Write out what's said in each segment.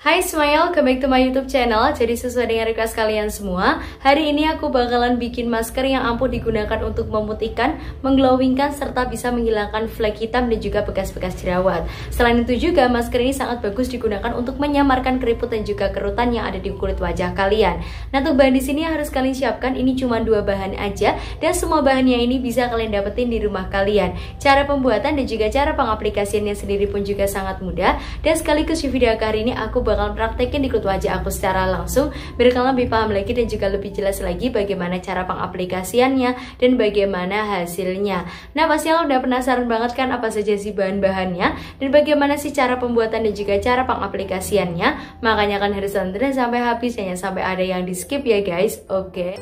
Hai semuanya, welcome back to my YouTube channel. Jadi sesuai dengan request kalian semua, hari ini aku bakalan bikin masker yang ampuh digunakan untuk memutihkan, mengglowingkan, serta bisa menghilangkan flek hitam dan juga bekas-bekas jerawat. Selain itu juga, masker ini sangat bagus digunakan untuk menyamarkan keriput dan juga kerutan yang ada di kulit wajah kalian. Nah, untuk bahan di sini yang harus kalian siapkan ini cuma 2 bahan aja, dan semua bahannya ini bisa kalian dapetin di rumah kalian. Cara pembuatan dan juga cara pengaplikasiannya sendiri pun juga sangat mudah. Dan sekaligus di video kali ini aku bakal praktekin di kulit wajah aku secara langsung biar kalian lebih paham lagi dan juga lebih jelas lagi bagaimana cara pengaplikasiannya dan bagaimana hasilnya. Nah, pasti kalian udah penasaran banget kan apa saja sih bahan-bahannya dan bagaimana sih cara pembuatan dan juga cara pengaplikasiannya. Makanya kalian harus nonton sampai habis, jangan sampai ada yang di skip ya guys. Oke.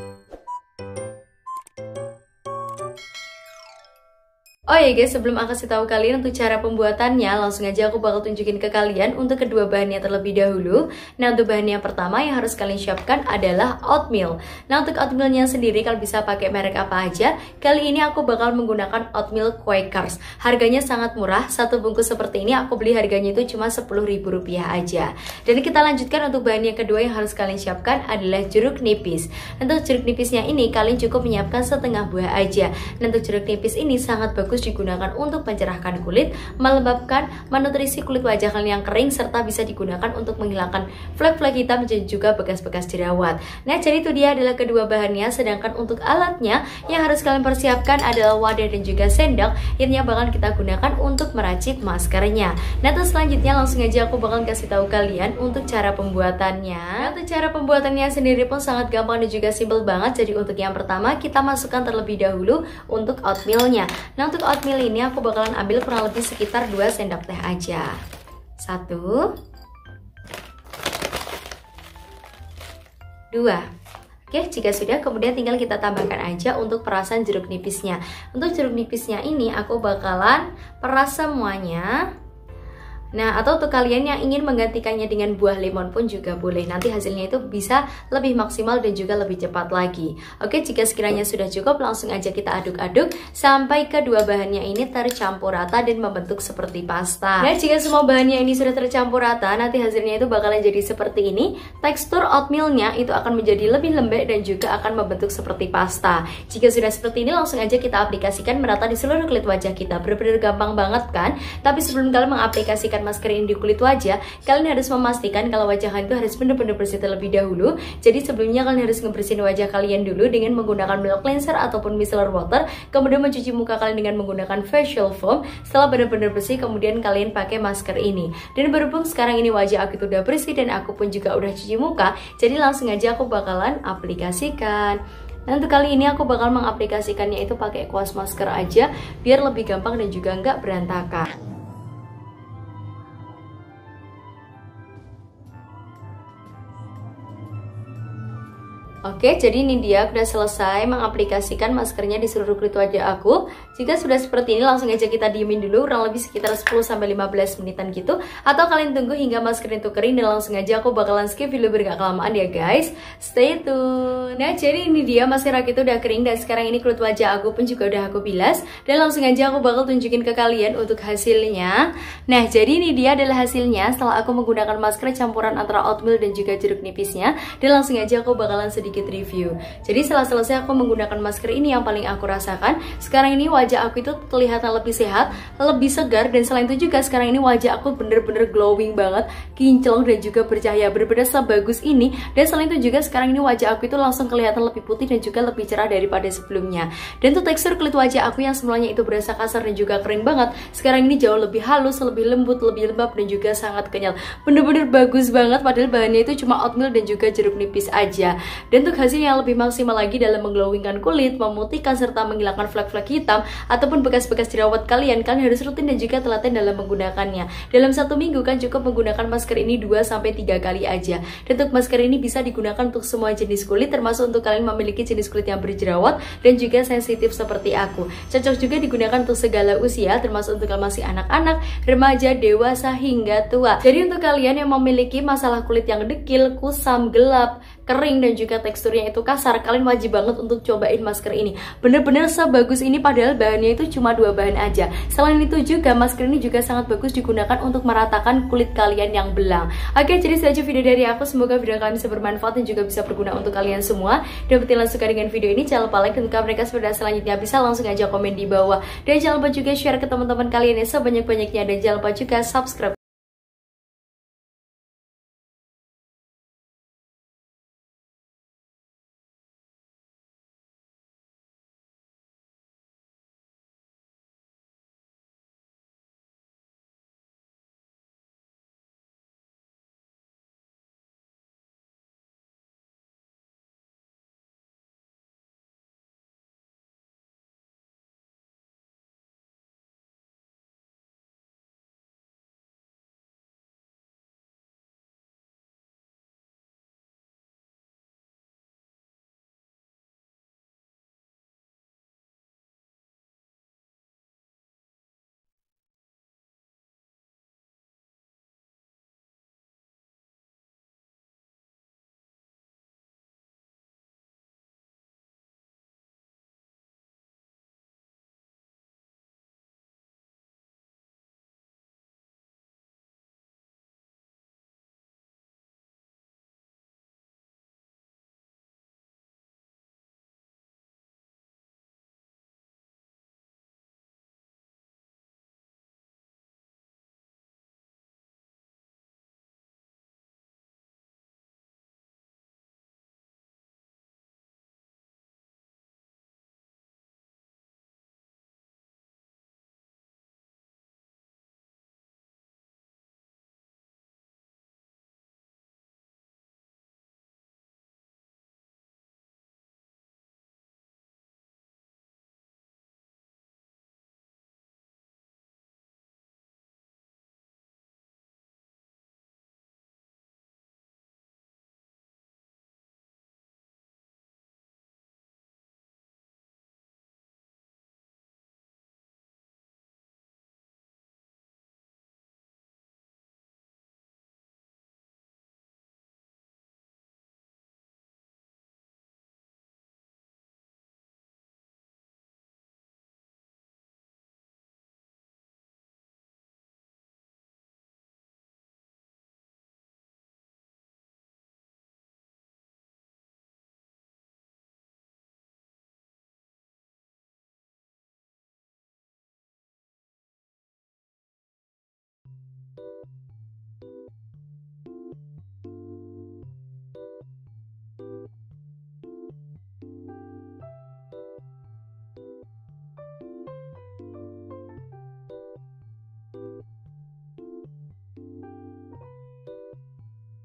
Oh ya guys, sebelum aku kasih tahu kalian untuk cara pembuatannya, langsung aja aku bakal tunjukin ke kalian untuk kedua bahannya terlebih dahulu. Nah, untuk bahan yang pertama yang harus kalian siapkan adalah oatmeal. Nah, untuk oatmealnya sendiri kalian bisa pakai merek apa aja. Kali ini aku bakal menggunakan oatmeal Quakers. Harganya sangat murah, satu bungkus seperti ini aku beli harganya itu cuma Rp10.000 aja. Dan kita lanjutkan untuk bahan yang kedua yang harus kalian siapkan adalah jeruk nipis. Untuk jeruk nipisnya ini kalian cukup menyiapkan setengah buah aja. Dan untuk jeruk nipis ini sangat bagus digunakan untuk mencerahkan kulit, melembabkan, menutrisi kulit wajah kalian yang kering, serta bisa digunakan untuk menghilangkan flek-flek hitam dan juga bekas-bekas jerawat. Nah, jadi itu dia adalah kedua bahannya. Sedangkan untuk alatnya yang harus kalian persiapkan adalah wadah dan juga sendok yang bakal kita gunakan untuk meracik maskernya. Nah, terus selanjutnya langsung aja aku bakal kasih tahu kalian untuk cara pembuatannya. Nah, untuk cara pembuatannya sendiri pun sangat gampang dan juga simple banget. Jadi untuk yang pertama kita masukkan terlebih dahulu untuk oatmealnya. Nah, untuk oatmeal ini aku bakalan ambil kurang lebih sekitar 2 sendok teh aja. 1 2. Oke, jika sudah kemudian tinggal kita tambahkan aja untuk perasan jeruk nipisnya. Untuk jeruk nipisnya ini aku bakalan peras semuanya. Nah, atau untuk kalian yang ingin menggantikannya dengan buah lemon pun juga boleh. Nanti hasilnya itu bisa lebih maksimal dan juga lebih cepat lagi. Oke, jika sekiranya sudah cukup, langsung aja kita aduk-aduk sampai kedua bahannya ini tercampur rata dan membentuk seperti pasta. Nah, jika semua bahannya ini sudah tercampur rata, nanti hasilnya itu bakalan jadi seperti ini. Tekstur oatmealnya itu akan menjadi lebih lembek dan juga akan membentuk seperti pasta. Jika sudah seperti ini, langsung aja kita aplikasikan merata di seluruh kulit wajah kita. Benar-benar gampang banget kan? Tapi sebelum kalian mengaplikasikan masker ini di kulit wajah, kalian harus memastikan kalau wajah kalian itu harus benar-benar bersih terlebih dahulu. Jadi sebelumnya kalian harus ngebersihin wajah kalian dulu dengan menggunakan milk cleanser ataupun micellar water, kemudian mencuci muka kalian dengan menggunakan facial foam. Setelah benar-benar bersih, kemudian kalian pakai masker ini. Dan berhubung sekarang ini wajah aku itu udah bersih dan aku pun juga udah cuci muka, jadi langsung aja aku bakalan aplikasikan. Nah, untuk kali ini aku bakal mengaplikasikannya itu pakai kuas masker aja biar lebih gampang dan juga nggak berantakan. Oke, jadi ini dia, aku udah selesai mengaplikasikan maskernya di seluruh kulit wajah aku. Jika sudah seperti ini, langsung aja kita diemin dulu kurang lebih sekitar 10-15 menitan gitu. Atau kalian tunggu hingga masker itu kering dan langsung aja aku bakalan skip video biar gak kelamaan ya guys. Stay tune. Nah, jadi ini dia, masker aku itu udah kering dan sekarang ini kulit wajah aku pun juga udah aku bilas. Dan langsung aja aku bakal tunjukin ke kalian untuk hasilnya. Nah, jadi ini dia adalah hasilnya setelah aku menggunakan masker campuran antara oatmeal dan juga jeruk nipisnya. Dan langsung aja aku bakalan sedikit review. Jadi setelah selesai aku menggunakan masker ini, yang paling aku rasakan sekarang ini wajah aku itu kelihatan lebih sehat, lebih segar, dan selain itu juga sekarang ini wajah aku bener-bener glowing banget, kinclong dan juga bercahaya, bener-bener sebagus ini. Dan selain itu juga sekarang ini wajah aku itu langsung kelihatan lebih putih dan juga lebih cerah daripada sebelumnya. Dan untuk tekstur kulit wajah aku yang semulanya itu berasa kasar dan juga kering banget, sekarang ini jauh lebih halus, lebih lembut, lebih lembab dan juga sangat kenyal. Bener-bener bagus banget, padahal bahannya itu cuma oatmeal dan juga jeruk nipis aja. Dan untuk hasil yang lebih maksimal lagi dalam mengglowingkan kulit, memutihkan serta menghilangkan flek-flek hitam ataupun bekas-bekas jerawat kalian harus rutin dan juga telaten dalam menggunakannya. Dalam 1 minggu kan cukup menggunakan masker ini 2-3 kali aja. Dan untuk masker ini bisa digunakan untuk semua jenis kulit, termasuk untuk kalian memiliki jenis kulit yang berjerawat dan juga sensitif seperti aku. Cocok juga digunakan untuk segala usia, termasuk untuk kalian masih anak-anak, remaja, dewasa hingga tua. Jadi untuk kalian yang memiliki masalah kulit yang dekil, kusam, gelap, kering dan juga teksturnya itu kasar, kalian wajib banget untuk cobain masker ini. Bener-bener sebagus ini padahal bahannya itu cuma 2 bahan aja. Selain itu juga masker ini juga sangat bagus digunakan untuk meratakan kulit kalian yang belang. Oke, jadi itu aja video dari aku. Semoga video kalian bisa bermanfaat dan juga bisa berguna untuk kalian semua. Dan bila suka dengan video ini, jangan lupa like dan jika mereka selanjutnya bisa langsung aja komen di bawah. Dan jangan lupa juga share ke teman-teman kalian yang sebanyak-banyaknya, dan jangan lupa juga subscribe.